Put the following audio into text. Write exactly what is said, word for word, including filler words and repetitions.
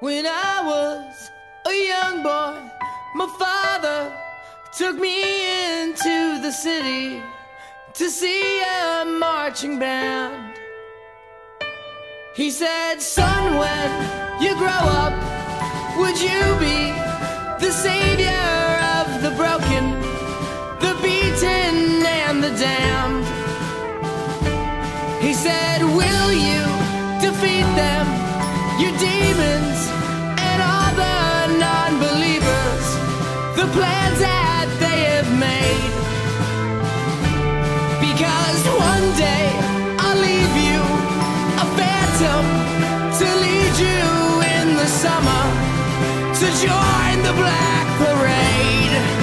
When I was a young boy, my father took me into the city to see a marching band. He said, son, when you grow up, would you be the savior of the broken, the beaten and the damned? He said, will you defeat them, your demons and all the non-believers, the plans that they have made? Because one day I'll leave you a phantom to lead you in the summer to join the black parade.